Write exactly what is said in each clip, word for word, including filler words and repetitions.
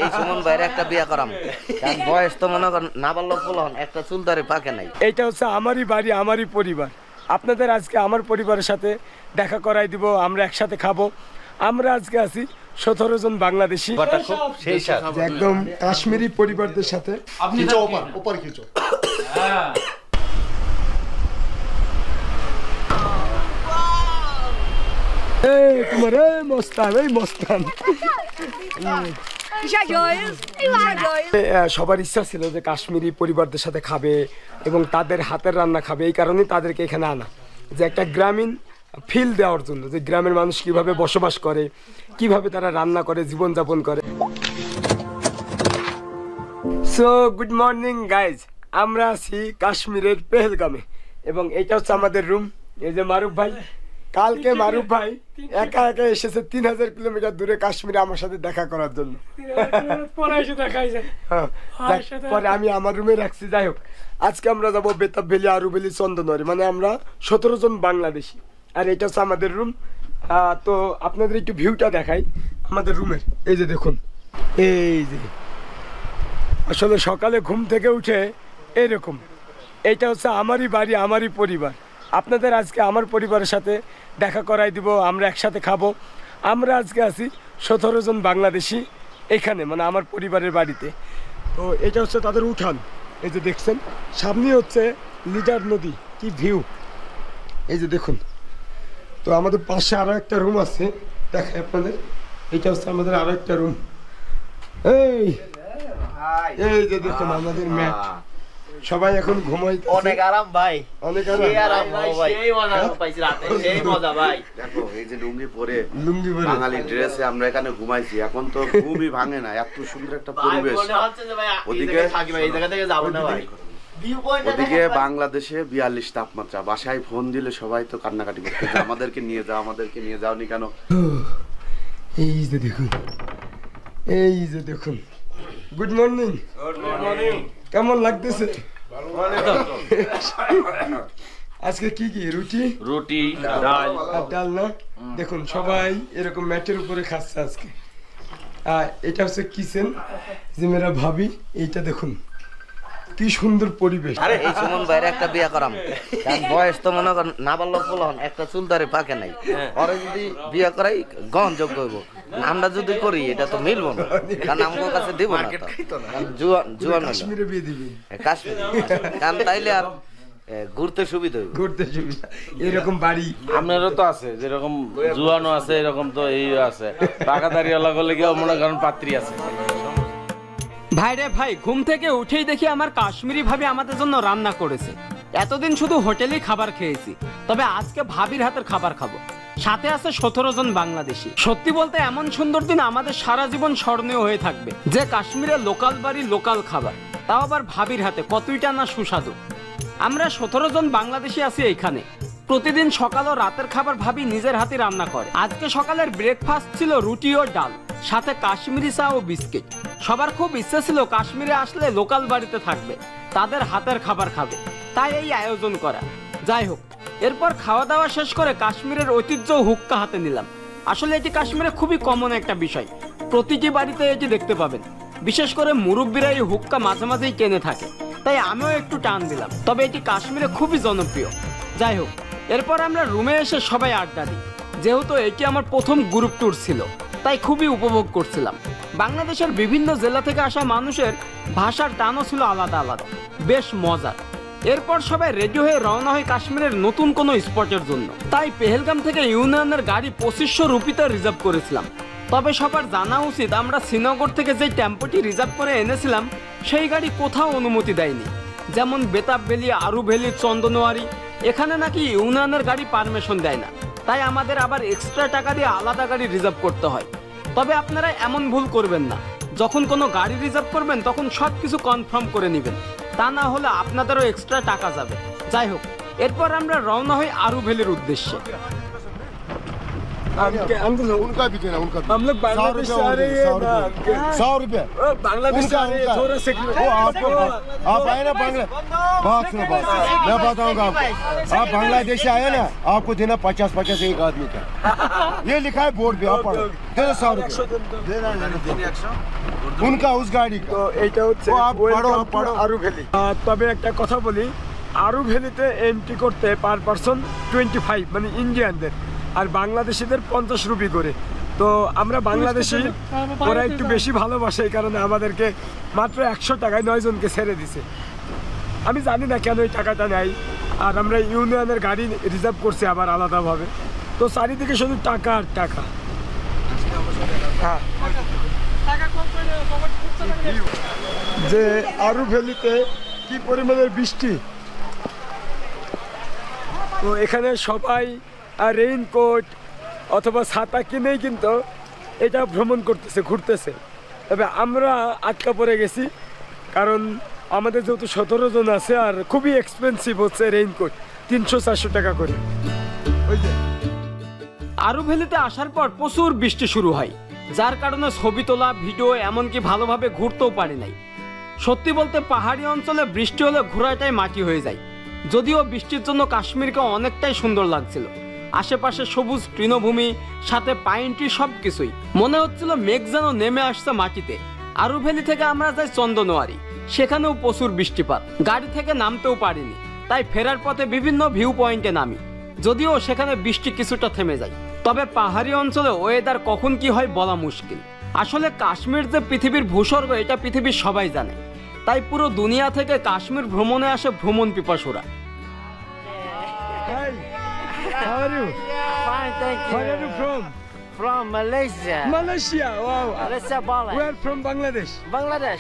এই সুমন ভাইয়ের একটা বিয়া করাম, কারণ বয়স তো মনে করেন না বললেও বলুন একটা চুলদারি পাকে নাই। এইটা হচ্ছে আমারই বাড়ি, আমারই পরিবার। আপনাদের আজকে আমার পরিবারের সাথে দেখা করাই দিব, আমরা একসাথে খাবো। আমরা আজকে আছি সতেরো জন বাংলাদেশি, একদম কাশ্মীরি পরিবারদের সাথে। এই তোমার এই মস্তান, এই মস্তান। সবার ইচ্ছা ছিল যে কাশ্মীরি পরিবারদের সাথে খাবে এবং তাদের হাতের রান্না খাবে, এই কারণে তাদেরকে এখানে আনা, যে একটা গ্রামীণ ফিল দেওয়ার জন্য, যে গ্রামের মানুষ কিভাবে বসবাস করে, কিভাবে তারা রান্না করে, জীবনযাপন করে। সো গুড মর্নিং গাইজ, আমরা আছি কাশ্মীরের পেহেলগামে এবং এটা হচ্ছে আমাদের রুম। এই যে মারুফ ভাই, কালকে মারুফ ভাই একা একা এসেছে তিন হাজার কিলোমিটার দূরে কাশ্মীরে আমার সাথে দেখা করার জন্য। পরে আমি আমার রুমে রাখছি। যাই হোক, আজকে আমরা যাবো বেতাব ভ্যালি, আরু ভ্যালি, চন্দনওয়ারি, মানে আমরা সতেরো জন বাংলাদেশি। আর এটা হচ্ছে আমাদের রুম। তো আপনাদের একটু ভিউটা দেখাই আমাদের রুমের। এই যে দেখুন, এই যে আসলে সকালে ঘুম থেকে উঠে এরকম, এইটা হচ্ছে আমারই বাড়ি, আমারই পরিবার। আপনাদের আজকে আমার পরিবারের সাথে দেখা করাই দিব, আমরা একসাথে খাবো। আমরা আজকে আছি সতেরো জন বাংলাদেশি এখানে, মানে আমার পরিবারের বাড়িতে। তো এটা হচ্ছে তাদের উঠান, এই যে দেখছেন সামনে হচ্ছে লিডার নদী, কি ভিউ, এই যে দেখুন। তো আমাদের পাশে আরো একটা রুম আছে, দেখাই আপনাদের। এটা হচ্ছে আমাদের আরো একটা রুম। এই এই যে দেখুন আমাদের ম্যাট, সবাই এখন ঘুমাই। অনেক আরাম ভাই, অনেক আরাম ভাই, সেই মজা পাইছি রাতে, সেই মজা ভাই। দেখো এই যে লুঙ্গি পরে, লুঙ্গি পরে বাঙালি ড্রেসে আমরা এখানে ঘুমাইছি, এখন তো ঘুমই ভাঙে না, এত সুন্দর একটা পরিবেশ। ওদিকে থাকি ভাই, এই জায়গা থেকে যাব না ভাই। ওদিকে বাংলাদেশে বিয়াল্লিশ তাপমাত্রা, বাসায় ফোন দিলে সবাই তো কান্নাকাটি করতে, আমাদেরকে নিয়ে যাও, আমাদেরকে নিয়ে যাওনি কেন। এই যে দেখুন, এই যে দেখুন। Good morning. Good morning. কেমন লাগতেছে? আজকে কি কি? রুটি, রুটি, ডাল আর ডাল না? দেখুন সবাই এরকম ম্যাটের উপরে খাচ্ছে আজকে। আর এটা হচ্ছে কিচেন, যে মেরা ভাবি। এইটা দেখুন কি সুন্দর পরিবেশ। আরে এই সুমন ভাইয়ের একটা বিয়া করাম, কারণ বয়স তো মনে করেন না বললেও বলুন একটা চুলদারি পাকে নাই। ওরে যদি বিয়া করাই গ্রহণযোগ্য হইব, আমরা যদি করি এটা তো মিলবো না, কারণ আমার কাছে দিব না, জুয়ান জুয়ান কাশ্মীরে বিয়ে দিবি। কাশ্মীর, কারণ তাইলে আর ঘুরতে সুবিধা হইব, ঘুরতে সুবিধা। এরকম বাড়ি আপনারও তো আছে, যেরকম জুয়ানো আছে এরকম তো এই আছে, পাকাদারি আলাদা করলে গিয়ে মনে করেন পাত্রী আছে। ভাই রে ভাই, ঘুম থেকে উঠেই দেখি আমার কাশ্মীরি ভাবি আমাদের জন্য রান্না করেছে। এতদিন শুধু হোটেলেই খাবার খেয়েছি, তবে আজকে ভাবির হাতের খাবার খাবো। সাথে আছে সতেরো জন বাংলাদেশি। সত্যি বলতে এমন সুন্দর দিন আমাদের সারা জীবন স্মরণীয় হয়ে থাকবে, যে কাশ্মীরের লোকাল বাড়ি, লোকাল খাবার, তাও আবার ভাবির হাতে, কতইটা না সুস্বাদু। আমরা সতেরো জন বাংলাদেশি আছি এইখানে। প্রতিদিন সকাল ও রাতের খাবার ভাবি নিজের হাতে রান্না করে। আজকে সকালের ব্রেকফাস্ট ছিল রুটি ও ডাল, সাথে কাশ্মীরি চা ও বিস্কিট। সবার খুব ইচ্ছে ছিল কাশ্মীরে আসলে লোকাল বাড়িতে থাকবে, তাদের হাতের খাবার খাবে, তাই এই আয়োজন করা। যাই হোক, এরপর খাওয়া দাওয়া শেষ করে কাশ্মীরের ঐতিহ্য হুক্কা হাতে নিলাম। আসলে এটি কাশ্মীরে খুবই কমন একটা বিষয়, প্রতিটি বাড়িতে এটি দেখতে পাবেন। বিশেষ করে মুরব্বীরা এই হুক্কা মাঝে মাঝেই কেনে থাকে, তাই আমিও একটু টান দিলাম। তবে এটি কাশ্মীরে খুবই জনপ্রিয়। যাই হোক, এরপর আমরা রুমে এসে সবাই আড্ডা দিই। যেহেতু এটি আমার প্রথম গ্রুপ ট্যুর ছিল, তাই খুবই উপভোগ করছিলাম। বাংলাদেশের বিভিন্ন জেলা থেকে আসা মানুষের ভাষার টানও ছিল আলাদা আলাদা, বেশ মজার। এরপর সবাই রেডি হয়ে রওনা হয় কাশ্মীরের নতুন কোনো স্পটের জন্য। তাই পেহেলগাম থেকে ইউনিয়নের গাড়ি পঁচিশশো রুপিতে রিজার্ভ করেছিলাম। তবে সবার জানা উচিত, আমরা শ্রীনগর থেকে যে টেম্পোটি রিজার্ভ করে এনেছিলাম, সেই গাড়ি কোথাও অনুমতি দেয়নি। যেমন বেতাব ভ্যালি, আরু ভ্যালি, চন্দনওয়ারি, এখানে নাকি ইউনিয়নের গাড়ি পারমিশন দেয় না, তাই আমাদের আবার এক্সট্রা টাকা দিয়ে আলাদা গাড়ি রিজার্ভ করতে হয়। তবে আপনারা এমন ভুল করবেন না, যখন কোনো গাড়ি রিজার্ভ করবেন তখন সব কিছু কনফার্ম করে নেবেন, তা না হলে আপনাদেরও এক্সট্রা টাকা যাবে। যাই হোক, এরপর আমরা রওনা হই আরু ভ্যালির উদ্দেশ্যে। उनका भी देना उनका हम लोग बांग्लादेश से आ रहे हैं। सौ रुपये बांग्लादेश से आ रहे हैं, थोड़ा से वो आपको आप आए ना बांग्ला बात सुनो बात मैं बताऊंगा आपको आप बांग्लादेश से आए ना आपको देना पचास पचास एक आदमी का ये लिखा है बोर्ड पे आप पढ़ो देना सौ रुपये उनका उस गाड़ी का তো এইটা হচ্ছে ও, আপ পড়ো, welcome আপ to পড়ো। আরু ভ্যালি। আহ, তবে একটা কথা বলি, আরু ভ্যালিতে এন্ট্রি করতে পার পারসন টোয়েন্টি ফাইভ মানে ইন্ডিয়ানদের, আর বাংলাদেশিদের পঞ্চাশ রুপি করে। তো আমরা বাংলাদেশি ওরা একটু বেশি ভালোবাসে, এই কারণে আমাদেরকে মাত্র একশো টাকায় নয় জনকে ছেড়ে দিছে। আমি জানি না কেন এই টাকাটা নেয়, আর আমরা ইউনিয়নের গাড়ি রিজার্ভ করছি আবার আলাদাভাবে। তো চারিদিকে শুধু টাকা আর টাকা। হ্যাঁ, যে আরু ভ্যালিতে কি পরিমাণের বৃষ্টি, তো এখানে সবাই রেইনকোট অথবা ছাতা কিনেই কিন্তু এটা ভ্রমণ করতেছে, ঘুরতেছে। তবে আমরা আটকা পড়ে গেছি, কারণ আমাদের যেহেতু সতেরো জন আছে আর খুবই এক্সপেন্সিভ হচ্ছে রেইনকোট, তিনশো চারশো টাকা করে। ওই যে আরু ভ্যালিতে আসার পর প্রচুর বৃষ্টি শুরু হয়, যার কারণে ছবি তোলা, ভিডিও এমনকি ভালোভাবে ঘুরতেও পারি নাই। সত্যি বলতে পাহাড়ি অঞ্চলে বৃষ্টি হলে ঘোরাটাই মাটি হয়ে যায়। যদিও বৃষ্টির জন্য কাশ্মীরকে অনেকটাই সুন্দর লাগছিল, আশেপাশে সবুজ তৃণভূমি, সাথে পাইন ট্রি, সব কিছুই মনে হচ্ছিল মেঘ যেন নেমে আসছে মাটিতে। আরু ভ্যালি থেকে আমরা যাই চন্দনওয়ারি, সেখানেও প্রচুর বৃষ্টিপাত, গাড়ি থেকে নামতেও পারিনি, তাই ফেরার পথে বিভিন্ন ভিউ পয়েন্টে নামি। যদিও সেখানে বৃষ্টি কিছুটা থেমে যায়, তবে পাহাড়ি অঞ্চলে ওয়েদার কখন কি হয় বলা মুশকিল। আসলে কাশ্মীর যে পৃথিবীর ভূস্বর্গ এটা পৃথিবীর সবাই জানে, তাই পুরো দুনিয়া থেকে কাশ্মীর ভ্রমণে আসে ভ্রমণ পিপাসুরা। Hi, how are you? Fine, thank you. Where are you from? From Malaysia. Malaysia. Wow. Malaysia, Bali. We are from Bangladesh. Bangladesh.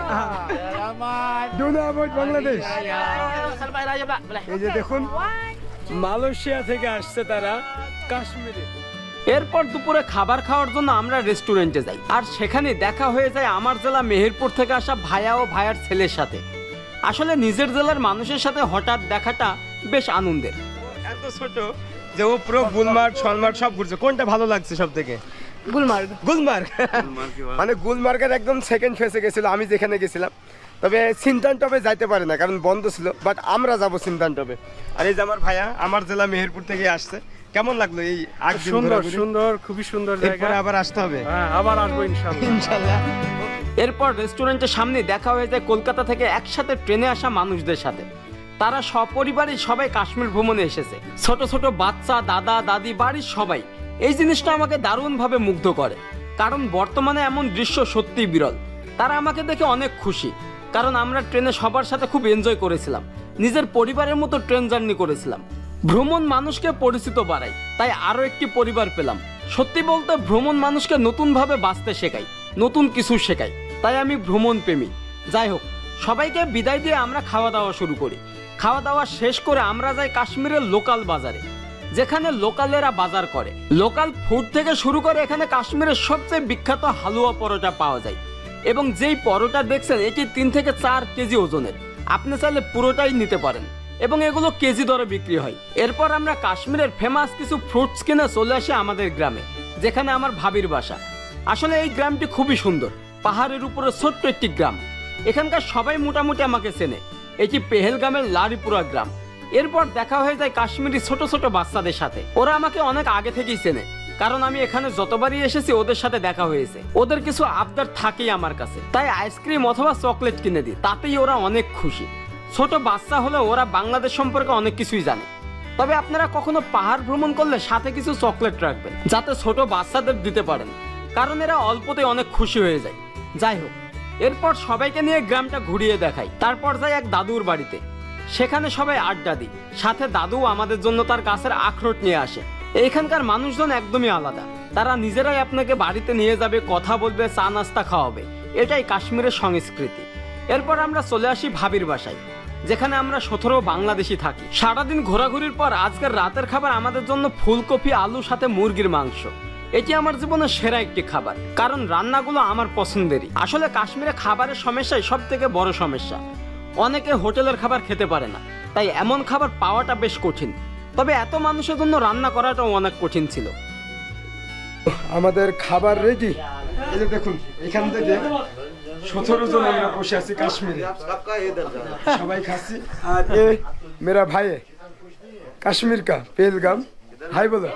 Do you know about Bangladesh? Sampai aja, Pak. Boleh. এই যে দেখুন, Malaysia থেকে আসছে তারা কাশ্মীরে। এরপর দুপুরে খাবার খাওয়ার জন্য আমরা রেস্টুরেন্টে যাই, আর সেখানে দেখা হয়ে যায় আমার জেলা মেহেরপুর থেকে আসা ভাইয়া ও ভাইয়ার ছেলের সাথে। আসলে নিজের জেলার মানুষের সাথে হঠাৎ দেখাটা বেশ আনন্দের। এত ছোট যে ও পুরো গুলমার্গ সলমার্গ সব ঘুরছে, কোনটা ভালো লাগছে সব থেকে? গুলমার্গ। গুলমার্গ মানে গুলমার্গের একদম সেকেন্ড ফেসে গেছিল আমি যেখানে গেছিলাম। তবে সিনতান টপে যাইতে পারে না কারণ বন্ধ ছিল, বাট আমরা যাব সিনতান টপে। আর এই যে আমার ভাইয়া আমার জেলা মেহেরপুর থেকে আসছে। কেমন লাগলো এই আট দিন সুন্দর ঘোরাঘুরি? সুন্দর, খুবই সুন্দর জায়গা। এরপরে আবার আসতে হবে। হ্যাঁ, আবার আসবো ইনশাআল্লাহ। ইনশাআল্লাহ। এরপর রেস্টুরেন্টের সামনে দেখা হয়ে যায় কলকাতা থেকে একসাথে ট্রেনে আসা মানুষদের সাথে। তারা সপরিবারে সবাই কাশ্মীর ভ্রমণে এসেছে, ছোট ছোট বাচ্চা, দাদা দাদি, বাড়ির সবাই। এই জিনিসটা আমাকে দারুণভাবে মুগ্ধ করে, কারণ বর্তমানে এমন দৃশ্য সত্যিই বিরল। তারা আমাকে দেখে অনেক খুশি, কারণ আমরা ট্রেনে সবার সাথে খুব এনজয় করেছিলাম, নিজের পরিবারের মতো ট্রেন জার্নি করেছিলাম। ভ্রমণ মানুষকে পরিচিত বাড়ায়, তাই আরো একটি পরিবার পেলাম। সত্যি বলতে ভ্রমণ মানুষকে নতুনভাবে বাঁচতে শেখায়, নতুন কিছু শেখায়, তাই আমি ভ্রমণ প্রেমী। যাই হোক, সবাইকে বিদায় দিয়ে আমরা খাওয়া দাওয়া শুরু করি। খাওয়া দাওয়া শেষ করে আমরা যাই কাশ্মীরের লোকাল বাজারে, যেখানে লোকালেরা বাজার করে। লোকাল ফুড থেকে শুরু করে এখানে কাশ্মীরের সবচেয়ে বিখ্যাত হালুয়া পরোটা পাওয়া যায়, এবং যেই পরোটা দেখছেন এটি তিন থেকে চার কেজি ওজনের। আপনি চাইলে পুরোটাই নিতে পারেন, এবং এগুলো কেজি দরে বিক্রি হয়। এরপর আমরা কাশ্মীরের ফেমাস কিছু ফ্রুটস কিনে চলে আসি আমাদের গ্রামে, যেখানে আমার ভাবির বাসা। আসলে এই গ্রামটি খুবই সুন্দর, পাহাড়ের উপরে ছোট্ট একটি গ্রাম। এখানকার সবাই মোটামুটি আমাকে চেনে। এটি পেহেলগামের লারিপুরা গ্রাম। এরপর দেখা হয়ে যায় কাশ্মীরি ছোট ছোট বাচ্চাদের সাথে। ওরা আমাকে অনেক আগে থেকেই চেনে, কারণ আমি এখানে যতবারই এসেছি ওদের সাথে দেখা হয়েছে। ওদের কিছু আবদার থাকেই আমার কাছে, তাই আইসক্রিম অথবা চকলেট কিনে দিই, তাতেই ওরা অনেক খুশি। ছোট বাচ্চা হলে ওরা বাংলাদেশ সম্পর্কে অনেক কিছুই জানে। তবে আপনারা কখনো পাহাড় ভ্রমণ করলে সাথে কিছু চকলেট রাখবেন, যাতে ছোট বাচ্চাদের দিতে পারেন, কারণ এরা অল্পতে অনেক খুশি হয়ে যায়। যাই হোক, এরপর সবাইকে নিয়ে গ্রামটা ঘুরিয়ে দেখাই। তারপর যাই এক দাদুর বাড়িতে, সেখানে সবাই আড্ডা দিই। সাথে দাদু আমাদের জন্য তার গাছের আখরোট নিয়ে আসে। এইখানকার মানুষজন একদমই আলাদা, তারা নিজেরাই আপনাকে বাড়িতে নিয়ে যাবে, কথা বলবে, চা নাস্তা খাওয়াবে। এটাই কাশ্মীরের সংস্কৃতি। এরপর আমরা চলে আসি ভাবির বাসায়, যেখানে আমরা সতেরো বাংলাদেশি থাকি। সারাদিন ঘোরাঘুরির পর আজকের রাতের খাবার আমাদের জন্য ফুলকপি, আলু, সাথে মুরগির মাংস। এটি আমার জীবনের সেরা একটি খাবার, কারণ রান্নাগুলো আমার পছন্দেরই। আসলে কাশ্মীরে খাবারের সমস্যাই সব থেকে বড় সমস্যা। অনেকে হোটেলের খাবার খেতে পারে না, তাই এমন খাবার পাওয়াটা বেশ কঠিন। তবে এত মানুষের জন্য রান্না করাটাও অনেক কঠিন ছিল। আমাদের খাবার রেডি। এই যে দেখুন এখান থেকে সতেরো জন আমরা বসে আছি কাশ্মীরে, সবাই খাচ্ছি। আর এ মেরা ভাই কাশ্মীর কা পেহেলগাম, হাই বলো।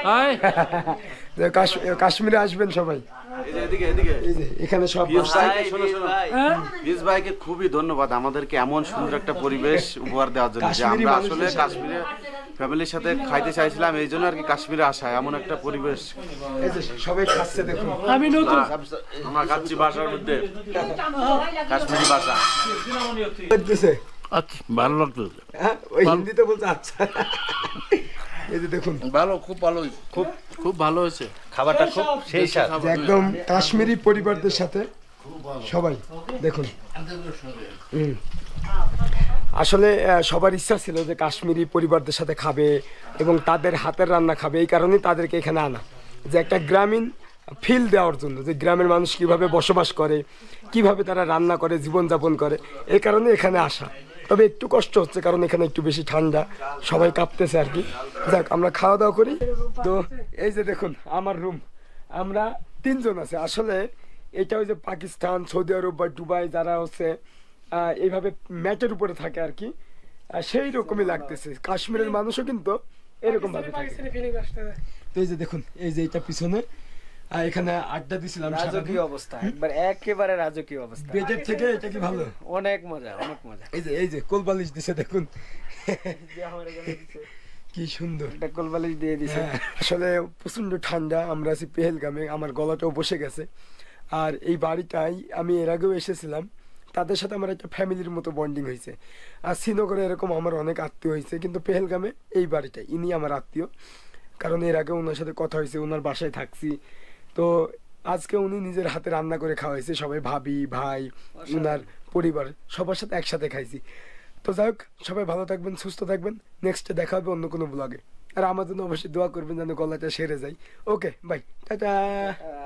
কাশ্মীরে আসবেন সবাই। এই যে এখানে সব বিশ ভাইকে খুবই ধন্যবাদ আমাদেরকে এমন সুন্দর একটা পরিবেশ উপহার দেওয়ার জন্য, যে আমরা আসলে কাশ্মীরে ফ্যামিলির সাথে খাইতে চাইছিলাম, এই জন্য আর কি কাশ্মীরে আসা, এমন একটা পরিবেশ। এই যে সবাই খাচ্ছে দেখুন, আমি নতুন আমরা খাচ্ছি বাসার মধ্যে কাশ্মীরি ভাষা। লাগতেছে আচ্ছা ভালো লাগতেছে, হ্যাঁ ওই হিন্দিতে বলছে আচ্ছা। এই যে দেখুন ভালো, খুব ভালো, খুব খুব ভালো হয়েছে খাবারটা, খুব সেই স্বাদ। যে একদম কাশ্মীরি পরিবারদের সাথে সবাই দেখুন। হুম। আসলে আহ, সবার ইচ্ছা ছিল যে কাশ্মীরি পরিবারদের সাথে খাবে এবং তাদের হাতের রান্না খাবে, এই কারণেই তাদেরকে এখানে আনা, যে একটা গ্রামীণ ফিল দেওয়ার জন্য, যে গ্রামের মানুষ কিভাবে বসবাস করে, কিভাবে তারা রান্না করে, জীবনযাপন করে, এই কারণে এখানে আসা। তবে একটু কষ্ট হচ্ছে কারণ এখানে একটু বেশি ঠান্ডা, সবাই কাঁপতেছে আর কি। যাক আমরা খাওয়া দাওয়া করি। তো এই যে দেখুন আমার রুম, আমরা তিনজন আছে। আসলে এটা ওই যে পাকিস্তান, সৌদি আরব বা দুবাই যারা হচ্ছে আহ, এইভাবে ম্যাটের উপরে থাকে আর কি, আহ, সেই রকমই লাগতেছে। কাশ্মীরের মানুষও কিন্তু এরকম ভাবে থাকে। তো এই যে দেখুন এই যে এটা পিছনে, আহ, এখানে আড্ডা দিছিলাম। রাজকীয় অবস্থা, একবার একেবারে রাজকীয় অবস্থা। বেজের থেকে এটা কি ভালো? অনেক মজা, অনেক মজা। এই যে এই যে কোলবালিশ দিছে দেখুন, কি সুন্দর একটা কোলবালিশ দিয়ে দিছে। হ্যাঁ, আসলে প্রচন্ড ঠান্ডা। আমরা আছি পেহেলগামে, আমার গলাটাও বসে গেছে। আর এই বাড়িটাই আমি এর আগেও এসেছিলাম, তাদের সাথে আমার একটা ফ্যামিলির মতো বন্ডিং হয়েছে। আর শ্রীনগরে এরকম আমার অনেক আত্মীয় হয়েছে, কিন্তু পেহেলগামে এই বাড়িটা ইনি আমার আত্মীয়, কারণ এর আগে ওনার সাথে কথা হয়েছে, ওনার বাসায় থাকছি। তো আজকে উনি নিজের হাতে রান্না করে খাওয়াইছে, সবাই ভাবি ভাই ওনার পরিবার সবার সাথে একসাথে খাইছি। তো যাই হোক সবাই ভালো থাকবেন, সুস্থ থাকবেন, নেক্সটে দেখা হবে অন্য কোনো ব্লগে। আর আমার জন্য অবশ্যই দোয়া করবেন যেন গলাটা সেরে যায়। Okay bye, tata.